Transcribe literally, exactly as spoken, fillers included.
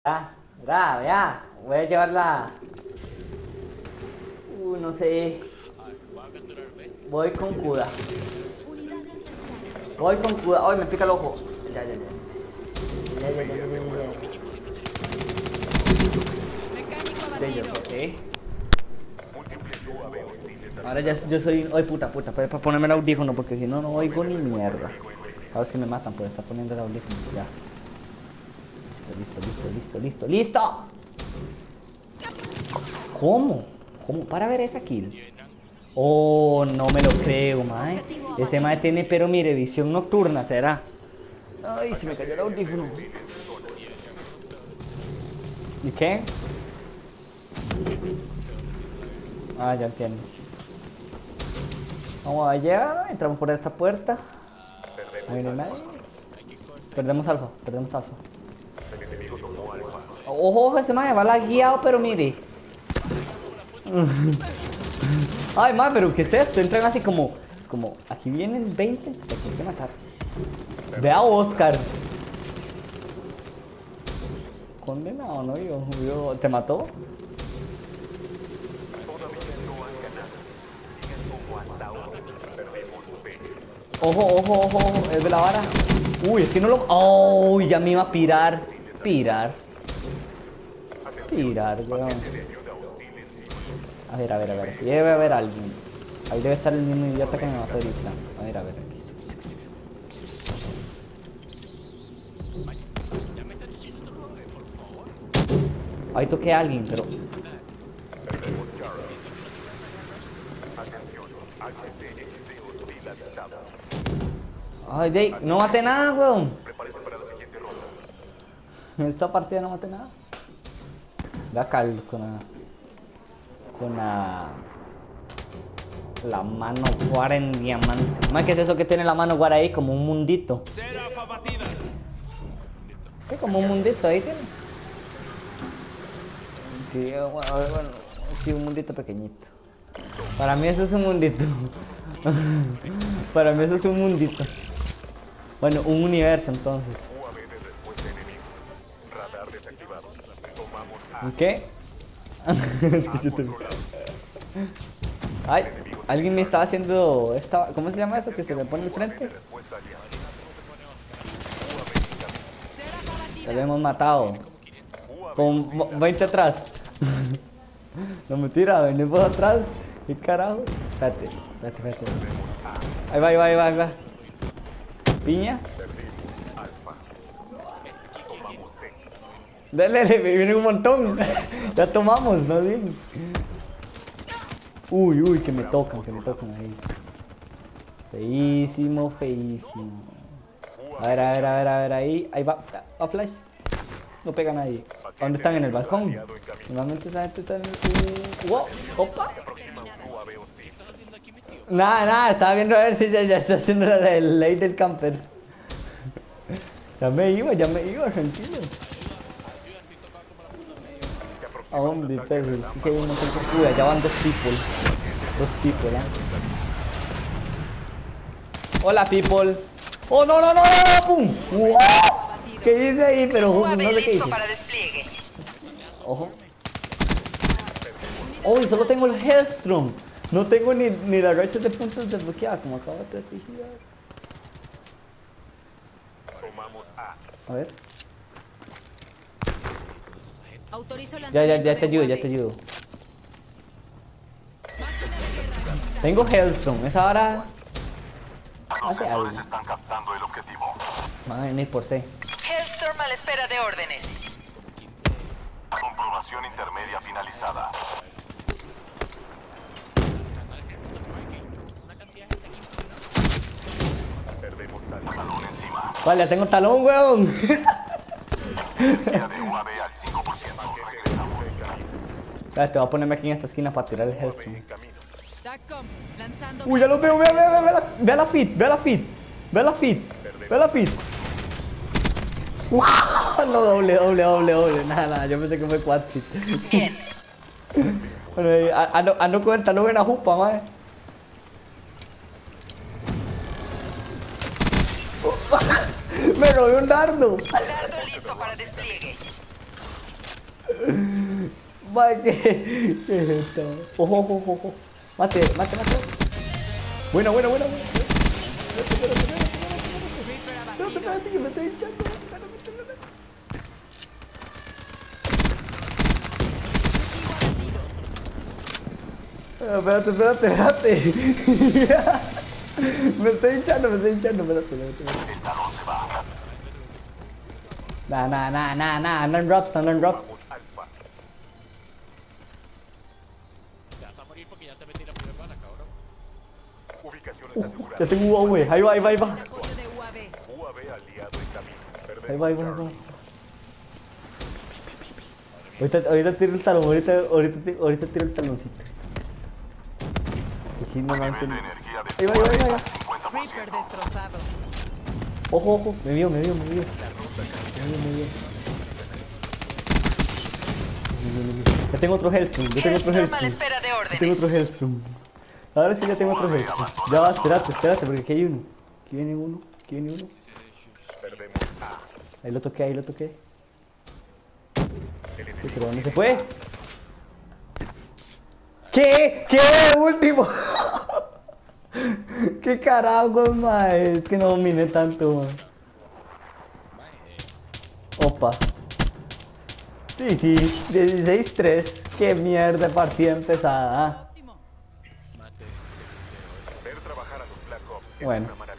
Ya, ya, vea. Voy a llevarla. Uh, no sé. Voy con Kuda. Voy con Kuda. Ay, me pica el ojo. Ya, ya, ya. Ya, ya, ya, ya, ya, ya. Ya, ya, ok. Ahora ya yo soy. Ay, puta, puta. Para, para ponerme el audífono porque si no, no oigo ni mierda. A ver si me matan por estar poniendo el audífono. Ya. Listo, listo, listo, listo, listo. ¿Cómo? ¿Cómo? Para ver esa kill. Oh, no me lo creo, mae. Ese mae tiene, pero mire, visión nocturna, ¿será? Ay, se me cayó el audífono. ¿Y qué? Ah, ya entiendo. Vamos allá, entramos por esta puerta. No viene nadie. Perdemos alfa, perdemos alfa. Ojo, ojo, ese mae va lagueado, pero mire. Ay, mae, pero ¿qué es esto? Entran así como. Como, aquí vienen veinte, te hay que matar. Ve a Oscar. Condenado, ¿no? Yo, yo, ¿te mató? Ojo, ojo, ojo, ojo, es de la vara. Uy, es que no lo. Oh, ya me iba a pirar. Pirar. Pirar, weón. A ver, a ver, a ver. Debe haber alguien. Ahí debe estar el mismo idiota que me mató ahorita. A ver, a ver. Ahí toqué a alguien, pero. Ay, Jay, no maté nada, weón. En esta partida no maté nada. Ve a Carlos con la. Con la. La mano guara en diamante. Más, ¿qué es eso que tiene la mano guara ahí? Como un mundito. Sí, como un mundito ahí tiene. Sí, bueno, bueno, sí, un mundito pequeñito. Para mí eso es un mundito. Para mí eso es un mundito. Bueno, un universo entonces. ¿Qué? Ay, alguien me estaba haciendo esta, ¿cómo se llama eso que se le pone al frente? Ya lo hemos matado. Con veinte atrás. No me tira, venimos atrás. ¿Qué carajo? Espérate, espérate, espérate. Ahí va, ahí va, ahí va, ahí va. Piña. Dale, dale, me viene un montón. Ya tomamos, ¿no? Bien. Uy, uy, que me tocan, que me tocan ahí. Feísimo, feísimo. A ver, a ver, a ver, a ver, ahí. Ahí va, va flash. No pega nadie. ¿Dónde están? En el balcón. Normalmente esa gente está en el... ¡Wow! ¡Opa! Nada, nada, estaba viendo a ver si ya, ya está haciendo la ley del camper. Ya me iba, ya me iba, tranquilo. ¿A dónde, perro? Es que hay un montón de... Uy, allá van dos people. Dos people, ¿eh? Hola, people. ¡Oh, no, no, no, no! ¡Pum! ¡Wow! ¿Qué hice ahí? Pero no sé qué hice. Ojo. Oh, y solo tengo el Hellstrom. No tengo ni, ni la racha de puntos desbloqueada, como acabo de prestigiar. A ver. Ya, ya, ya te ayudo, ya te ayudo. Tengo Hellstrom, esa hora. Los sensores están captando el objetivo. Van a venir por C. Hellstorm a la espera de órdenes. Comprobación intermedia finalizada. Perdemos talón encima. Vale, ya tengo talón, weón. Energía de U A V al cinco por ciento. Regresamos. Espera, te voy a ponerme aquí en esta esquina para tirar el Hellstrom. Lanzando. Uy, ya lo veo, vea, vea, vea, vea, la, vea la fit, vea la fit, vea la fit, vea la fit. ¡Wow! No, doble, doble, doble, doble. Nada, nada, yo pensé que fue quad fit. Bien. Bueno, eh, ando, ando con el talón en la jupa, madre. Me robé un dardo. Dardo listo para despliegue. Mae, ¿qué? ¿Qué es esto? Ojo, ojo, ojo, ojo. Mate, mate, mate. Buena, buena, buena, buena. Reaper No, abatido. espérate, que me estoy hinchando. Objetivo abatido. Espérate, espérate, espérate. Me estoy hinchando, me estoy hinchando. Espérate, espérate, espérate. El talón se va. Nah, nah, nah, nah, nah. Andan drops, andan drops. Vamos alfa. Te vas a morir porque ya te metí la primera bala, cabrón. Ubicaciones Ya aseguradas. tengo U A V. Ahí va, ahí va, ahí va. Apoyo de U A V. U A V aliado en camino. Ahí va, ahí va, ahí va. Charlie. Ahorita, ahorita tiro el talón, ahorita, ahorita, ti- ahorita tiro el taloncito. Aquí no me han Nivel de tenido. energía Ahí va, ahí va, ahí va. cincuenta por ciento. Reaper destrozado. Ojo, ojo, me vio, me vio, me vio. Me vio, me vio. Me vio, me vio. Ya tengo otro Hellstrom, ya tengo otro Hellstorm a la Hellstrom. espera de Ya tengo órdenes. otro Hellstrom. Ahora sí ya tengo otro Hellstrom. Ya va, espérate, espérate, porque aquí hay uno. Aquí viene uno, aquí viene uno. Sí, sí, sí. Perdemos A. Ahí lo toqué, ahí lo toqué. El Sí, enemigo pero ¿dónde se tiene fue? ¿Qué? ¿Qué? Último. ¿Qué carajos, mae? Es que no dominé tanto, mae. Mae, eh, Opa. Sí, sí, dieciséis tres. Qué mierda de partida empezada. Óptimo. mate, te, te, Ver trabajar a los Black Ops es Bueno. una maravilla.